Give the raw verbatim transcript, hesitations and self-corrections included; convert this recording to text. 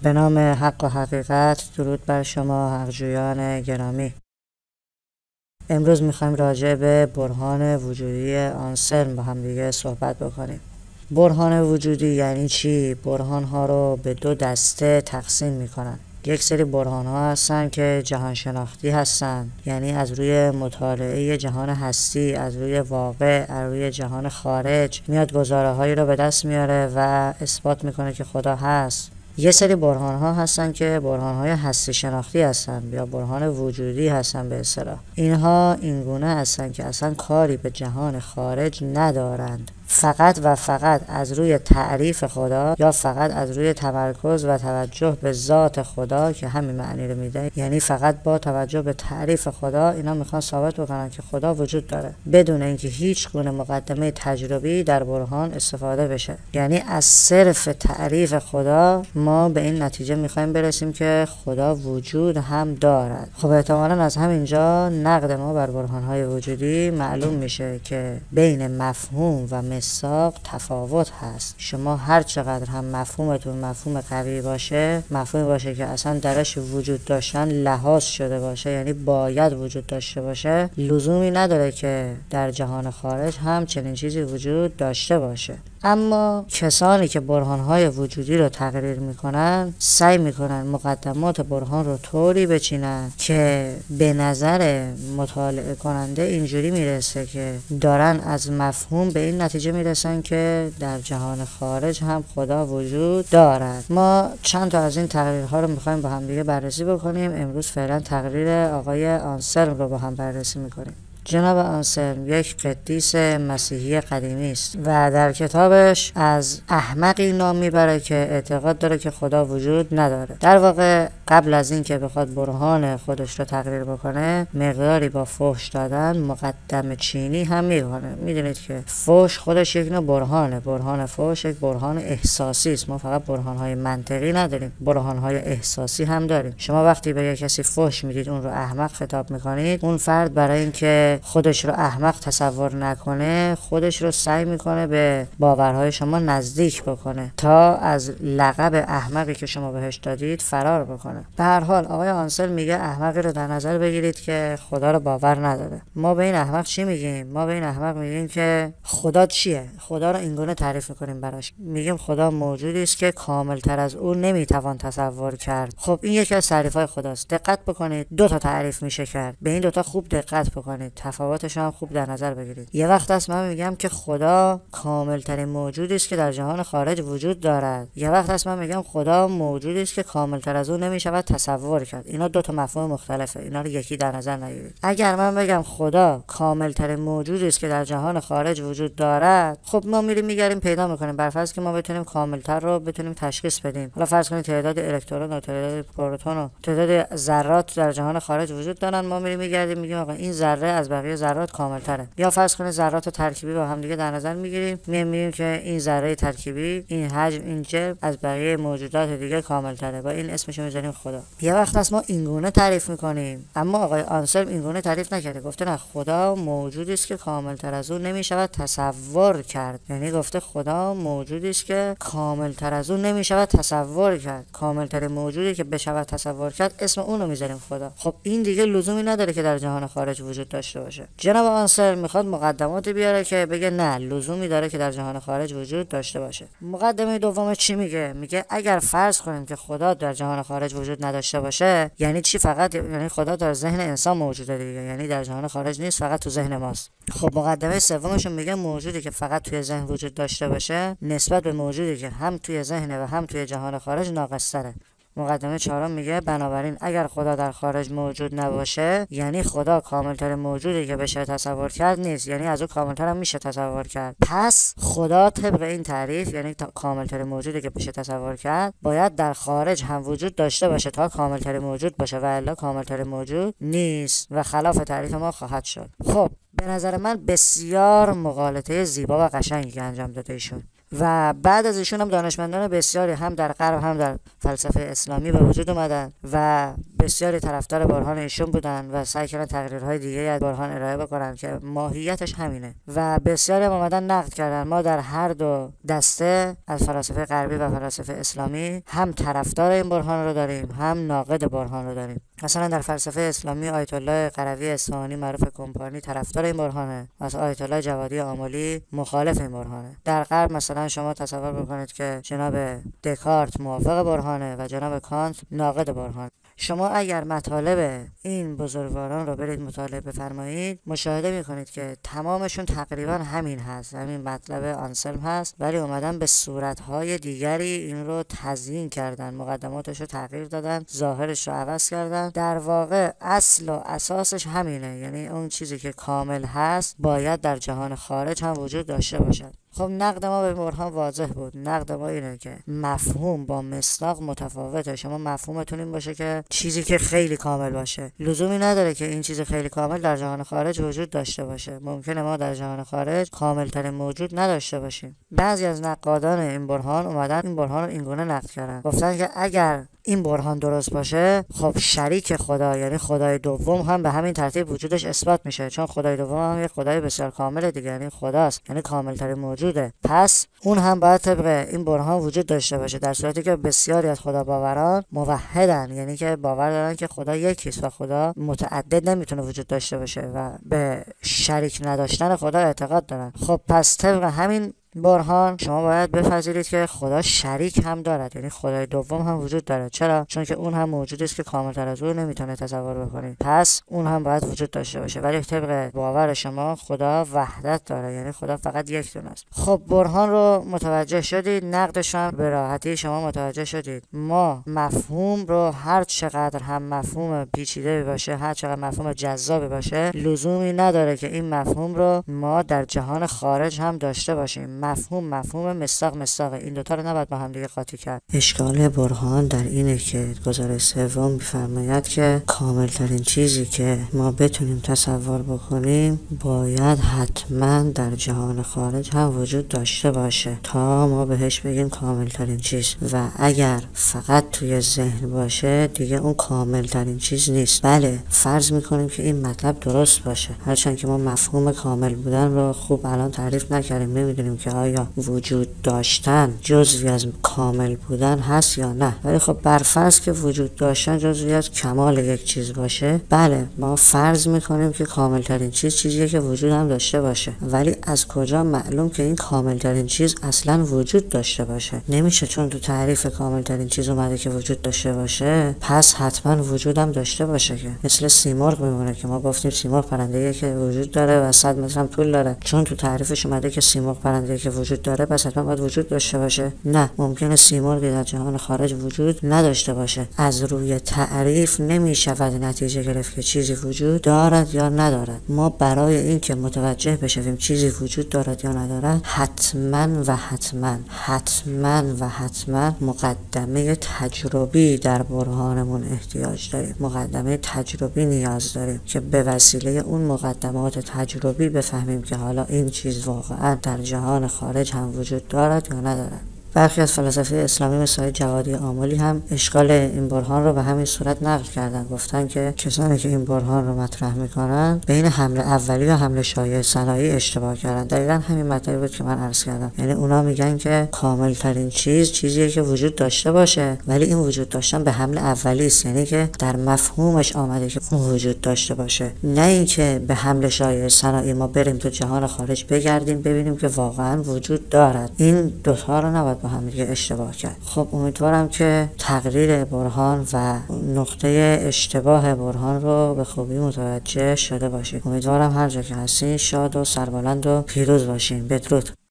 به نام حق و حقیقت، درود بر شما حقجویان گرامی. امروز میخوایم راجع به برهان وجودی آنسلم با هم دیگه صحبت بکنیم. برهان وجودی یعنی چی؟ برهان ها رو به دو دسته تقسیم میکنن. یک سری برهان ها هستن که جهان شناختی هستن، یعنی از روی مطالعه جهان هستی، از روی واقع، از روی جهان خارج میاد گزاره هایی رو به دست میاره و اثبات میکنه که خدا هست. یه سری برهان ها هستن که برهان های هستی شناختی هستن یا برهان وجودی هستن به اصطلاح. اینها اینگونه هستن که اصلا کاری به جهان خارج ندارند، فقط و فقط از روی تعریف خدا یا فقط از روی تمرکز و توجه به ذات خدا که همین معنی رو میده، یعنی فقط با توجه به تعریف خدا اینا میخوان ثابت بکنن که خدا وجود داره، بدون اینکه هیچ گونه مقدمه تجربی در برهان استفاده بشه. یعنی از صرف تعریف خدا ما به این نتیجه میخوایم برسیم که خدا وجود هم دارد. خب احتمالاً از همینجا نقد ما بر برهانهای وجودی معلوم میشه که بین مفهوم و مساق تفاوت هست. شما هر چقدر هم مفهومتون مفهوم قوی باشه، مفهومی باشه که اصلا درش وجود داشتن لحاظ شده باشه، یعنی باید وجود داشته باشه، لزومی نداره که در جهان خارج هم چنین چیزی وجود داشته باشه. اما کسانی که برهانهای وجودی رو تقریر میکنن سعی میکنن مقدمات برهان رو طوری بچینن که به نظر مطالعه کننده اینجوری میرسه که دارن از مفهوم به این نتیجه میرسن که در جهان خارج هم خدا وجود دارد. ما چند تا از این تقریرها رو میخوایم با هم دیگه بررسی بکنیم. امروز فعلا تقریر آقای آنسلم رو با هم بررسی میکنیم. جناب آنسلم یک قدیس مسیحی قدیمی است و در کتابش از احمقی نام میبره که اعتقاد داره که خدا وجود نداره. در واقع قبل از این که بخواد برهان خودش رو تقریر بکنه، مقداری با فحش دادن مقدم چینی هم میکنه. میدونید که فحش خودش یک نوع برهانه. برهان فحش یک برهان احساسی است. ما فقط برهانهای منطقی نداریم، برهانهای احساسی هم داریم. شما وقتی به یک کسی فحش میدید، اون رو احمق خطاب میکنید، اون فرد برای اینکه خودش رو احمق تصور نکنه، خودش رو سعی میکنه به باورهای شما نزدیک بکنه تا از لقب احمقی که شما بهش دادید فرار بکنه. به هر حال آقای آنسلم میگه احمقی رو در نظر بگیرید که خدا رو باور نداره. ما به این احمق چی میگیم؟ ما به این احمق میگیم که خدا چیه؟ خدا رو اینگونه تعریف میکنیم براش. میگیم خدا موجودی است که کامل تر از اون نمیتوان تصور کرد. خب این یکی از تعریف‌های خداست. دقت بکنید، دو تا تعریف میشه کرد. به این دو تا خوب دقت بکنید. تفاوتش هم خوب در نظر بگیرید. یه وقت هست من میگم که خدا کامل ترین موجودی است که در جهان خارج وجود دارد. یه وقت هست من میگم خدا موجودی است که کامل تر از اون نمیشود تصور کرد. اینا دو تا مفهوم مختلفه. اینا رو یکی در نظر نگیرید. اگر من بگم خدا کامل ترین موجودی است که در جهان خارج وجود دارد، خب ما میریم میگردیم پیدا میکنیم. بر فرض که ما بتونیم کامل تر رو بتونیم تشخیص بدیم. حالا فرض کنید تعداد الکترون و تعداد پروتون و تعداد ذرات در جهان خارج وجود دارن. ما میریم میگردیم میگیم آقا این ذره از بقیه ذرات کامل تره. یا فرض کنید ذرات ترکیبی با هم دیگه در نظر میگیریم، میگیم که این ذره ترکیبی، این حجم، این جرم از بقیه موجودات دیگه کامل تره. با این اسمش میذاریم خدا. یه وقت است ما اینگونه تعریف میکنیم، اما آقای آنسلم اینگونه تعریف نکرده. گفته نه، خدا موجودی است که کامل تر از اون نمیشود تصور کرد. یعنی گفته خدا موجودی است که کامل تر از اون نمیشود تصور کرد. کامل تر موجودی که بشود تصور کرد، اسم اون رو میذاریم خدا. خب این دیگه لزومی نداره که در جهان خارج وجود داشته باشه. جناب آنسلم میخواد مقدماتی بیاره که بگه نه، لزومی داره که در جهان خارج وجود داشته باشه. مقدمه دوم چی میگه؟ میگه اگر فرض کنیم که خدا در جهان خارج وجود نداشته باشه، یعنی چی؟ فقط یعنی خدا در ذهن انسان موجوده دیگه، یعنی در جهان خارج نیست، فقط تو ذهن ماست. خب مقدمه سومش میگه موجودی که فقط توی ذهن وجود داشته باشه نسبت به موجودی که هم توی ذهن و هم توی جهان خارج ناقص‌تره. مقدمه چهارم میگه بنابراین اگر خدا در خارج موجود نباشه، یعنی خدا کاملتر موجودی که بشه تصور کرد نیست، یعنی از او کاملتر هم میشه تصور کرد. پس خدا طبق این تعریف، یعنی کاملتر موجودی که بشه تصور کرد، باید در خارج هم وجود داشته باشه تا کاملتر موجود باشه، و الا کاملتر موجود نیست و خلاف تعریف ما خواهد شد. خب به نظر من بسیار مغالطه زیبا و قشنگی که انجام داده ایشون. و بعد از ایشون هم دانشمندان بسیاری هم در غرب هم در فلسفه اسلامی به وجود اومدن و بسیاری طرفدار برهان ایشون بودن و سعی کردن تقریرهای دیگه از برهان ارائه بکنن که ماهیتش همینه و بسیاری هم اومدن نقد کردن. ما در هر دو دسته از فلاسفه غربی و فلاسفه اسلامی هم طرفدار این برهان رو داریم، هم ناقد برهان رو داریم. مثلا در فلسفه اسلامی آیت الله قروی اصفهانی معروف کمپانی طرفدار این برهانه، مثلا آیت الله جوادی آملی مخالف این برهانه. در غرب مثلا شما تصور بکنید که جناب دکارت موافق برهانه و جناب کانت ناقد برهان. شما اگر مطالب این بزرگواران رو برید مطالعه بفرمایید، مشاهده میکنید که تمامشون تقریبا همین هست، همین مطلب آنسلم هست، ولی اومدن به صورتهای دیگری این رو تزیین کردن، مقدماتش رو تغییر دادن، ظاهرش رو عوض کردن. در واقع اصل و اساسش همینه، یعنی اون چیزی که کامل هست باید در جهان خارج هم وجود داشته باشد. خب نقد ما به برهان واضح بود. نقد ما اینه که مفهوم با مصداق متفاوته. شما مفهومتون این باشه که چیزی که خیلی کامل باشه، لزومی نداره که این چیز خیلی کامل در جهان خارج وجود داشته باشه. ممکنه ما در جهان خارج کامل ترین موجود نداشته باشیم. بعضی از نقادان این برهان اومدن این برهان رو اینگونه نقد کردن، گفتن که اگر این برهان درست باشه، خب شریک خدا یعنی خدای دوم هم به همین ترتیب وجودش اثبات میشه، چون خدای دوم هم یک خدای بسیار کامل دیگه، یعنی خداست، یعنی کامل ترین موجوده. پس اون هم باید طبق این برهان وجود داشته باشه، در صورتی که بسیاری از خدا باوران موحدن، یعنی که باور دارن که خدا یکیست و خدا متعدد نمیتونه وجود داشته باشه و به شریک نداشتن خدا اعتقاد دارن. خب پس طبق همین برهان شما باید بپذیرید که خدا شریک هم دارد، یعنی خدای دوم هم وجود دارد. چرا؟ چون که اون هم موجودی است که کاملتر از او نمیتونه تصور بکنید، پس اون هم باید وجود داشته باشه. ولی طبق باور شما خدا وحدت داره، یعنی خدا فقط یک دونه است. خب برهان رو متوجه شدید، نقدش هم به راحتی شما متوجه شدید. ما مفهوم رو هر چقدر هم مفهوم پیچیده باشه، هر چقدر مفهوم جذاب باشه، لزومی نداره که این مفهوم رو ما در جهان خارج هم داشته باشیم. مفهوم مفهوم، مصداق مصداقه، این دوتا رو نباید با هم دیگه قاطی کرد. اشکال برهان در اینه که گزاره سوم می‌فرماید که کامل ترین چیزی که ما بتونیم تصور بکنیم باید حتما در جهان خارج هم وجود داشته باشه تا ما بهش بگیم کامل ترین چیز، و اگر فقط توی ذهن باشه دیگه اون کامل ترین چیز نیست. بله فرض میکنیم که این مطلب درست باشه، هرچند که ما مفهوم کامل بودن رو خوب الان تعریف نکردیم، نمیدونیم که آیا وجود داشتن جزوی از کامل بودن هست یا نه. ولی خب برفرض که وجود داشتن جزوی از کمال یک چیز باشه، بله ما فرض میکنیم که کامل ترین چیز چیزیه که وجود هم داشته باشه. ولی از کجا معلوم که این کامل ترین چیز اصلا وجود داشته باشه؟ نمیشه، چون تو تعریف کامل ترین چیز اومده که وجود داشته باشه، پس حتما وجود هم داشته باشه. که مثل سیمرغ میمونه که ما گفتیم سیمرغ پرنده‌ایه که وجود داره و صد متر هم طول داره، چون تو تعریفش اومده که سیمرغ پرنده‌ای که وجود داره پس حتما باید وجود داشته باشه. نه، ممکنه سیمرغی در جهان خارج وجود نداشته باشه. از روی تعریف نمیشود نتیجه گرفت که چیزی وجود دارد یا ندارد. ما برای اینکه متوجه بشویم چیزی وجود دارد یا ندارد، حتما و حتما حتما و حتما مقدمه تجربی در برهانمون احتیاج داریم. مقدمه تجربی نیاز داریم که به وسیله اون مقدمات تجربی بفهمیم که حالا این چیز واقعا در جهان خارج هم وجود دارد یا ندارد. برخی از فلاسفه اسلامی مثل جوادی آملی هم اشکال این برهان رو به همین صورت نقل کردن. گفتن که کسانی که این برهان رو مطرح میکنن بین حمله اولی و حمله شایع ثنایی اشتباه کردن. دقیقاً همین مطلبی بود که من عرض کردم. یعنی اونا میگن که کامل ترین چیز چیزیه که وجود داشته باشه، ولی این وجود داشتن به حمله اولی است، یعنی که در مفهومش آمده که اون وجود داشته باشه، نه اینکه به حمله شایع ثنایی ما بریم تو جهان خارج بگردیم ببینیم که واقعاً وجود دارد. این دو تا رو نباید با هم دیگه اشتباه کرد. خب امیدوارم که تقریر برهان و نقطه اشتباه برهان رو به خوبی متوجه شده باشید. امیدوارم هر جا که هستین شاد و سربلند و پیروز باشین. بدرود.